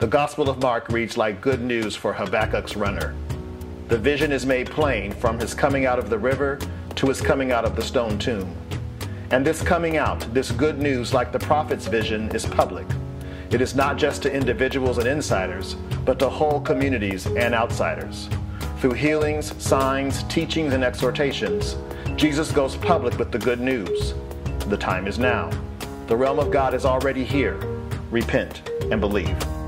The Gospel of Mark reads like good news for Habakkuk's runner. The vision is made plain from his coming out of the river to his coming out of the stone tomb. And this coming out, this good news, like the prophet's vision, is public. It is not just to individuals and insiders, but to whole communities and outsiders. Through healings, signs, teachings, and exhortations, Jesus goes public with the good news. The time is now. The realm of God is already here. Repent and believe.